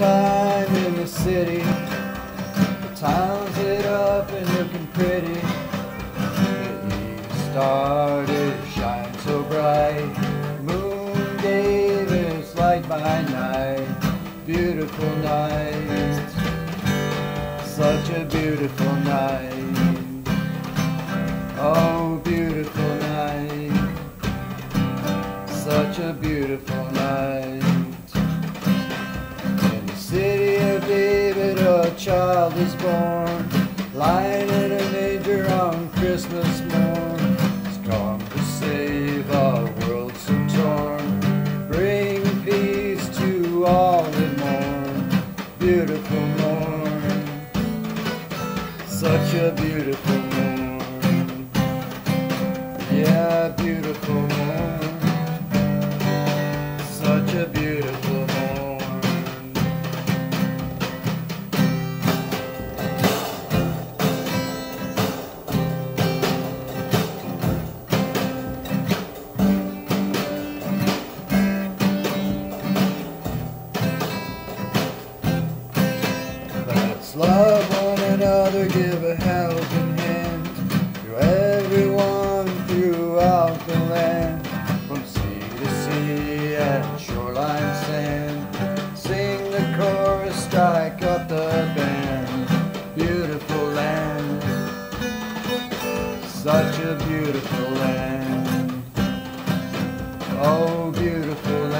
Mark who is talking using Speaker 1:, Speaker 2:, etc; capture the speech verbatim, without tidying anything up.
Speaker 1: time in the city. The town's lit up and looking pretty. The east star is shine so bright. Moon gave its light by night. Beautiful night, such a beautiful night. Oh, beautiful night, such a beautiful night. In the city of David a child is born, lying in a manger on Christmas morn. He's come to save a world so torn, bring peace to all that mourn. Beautiful morn, such a beautiful morn. Yeah, beautiful morn, such a beautiful morn. Let's love one another, give a helping hand to everyone throughout the land, from sea to sea and shoreline sand. Sing the chorus, strike up the band. Beautiful land, such a beautiful land. Oh, beautiful land.